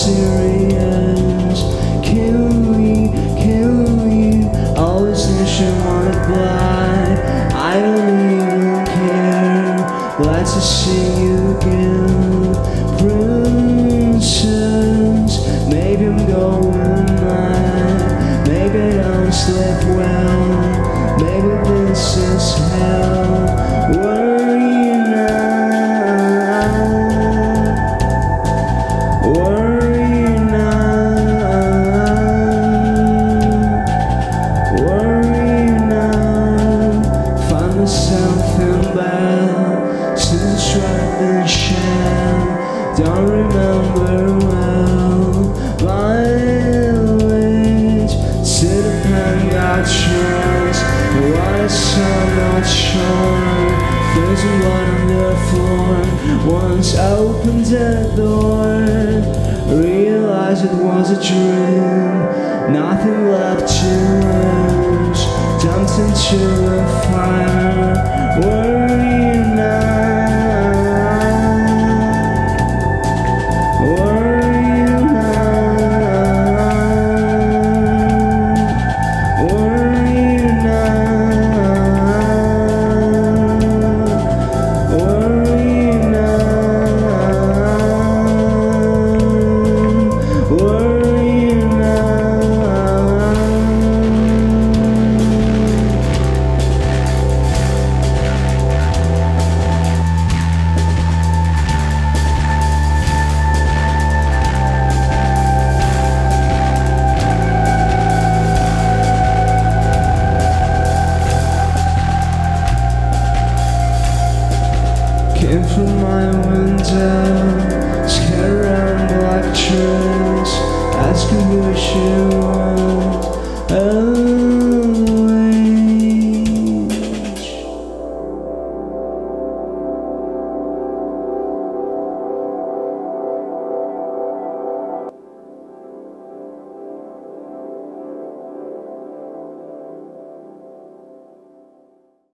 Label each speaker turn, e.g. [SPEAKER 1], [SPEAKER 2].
[SPEAKER 1] serious. Can we always nationwide blind? I don't even care. Glad to see you again, princess. Maybe I'm going mad. Maybe I don't sleep well. Maybe this is hell. Worry now. Worry now. Worry now. Find myself in bed, since right and sham. Don't remember well. Violate to the pen got chance. Why so not sure? There's blood on the floor. Once opened the door, realized it was a dream. Nothing left to lose. Jumped into a fire. Worry now. Worry now. Worry now. Worry now. Worry now. Came from my window,